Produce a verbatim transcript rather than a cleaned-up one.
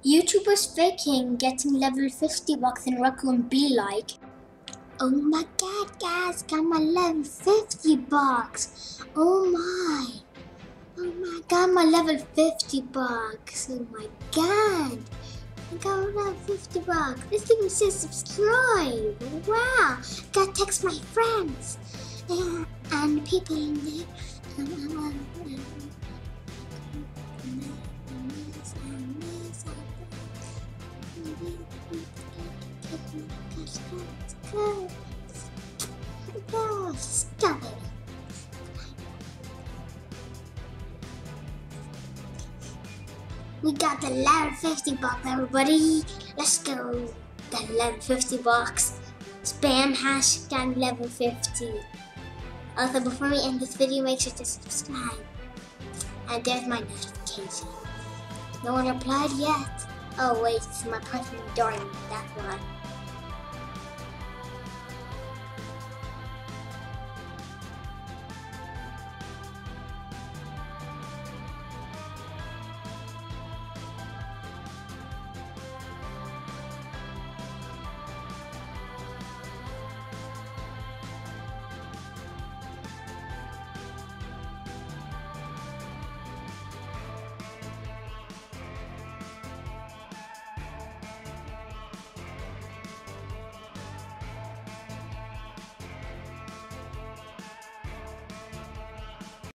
YouTubers faking getting level fifty bucks in Raccoon be like, oh my god guys, got my level fifty bucks. Oh my. Oh my god, my level fifty bucks. Oh my god. I got level fifty bucks. Let's even say subscribe. Wow. Gotta text my friends. Yeah, and people in there. Um, um, um, um, Oh, stop it. We got the level fifty bucks, everybody. Let's go. The level fifty bucks. Spam hashtag level fifty. Also, before we end this video, make sure to subscribe. And there's my notification. No one replied yet. Oh wait, it's my person during. That's why.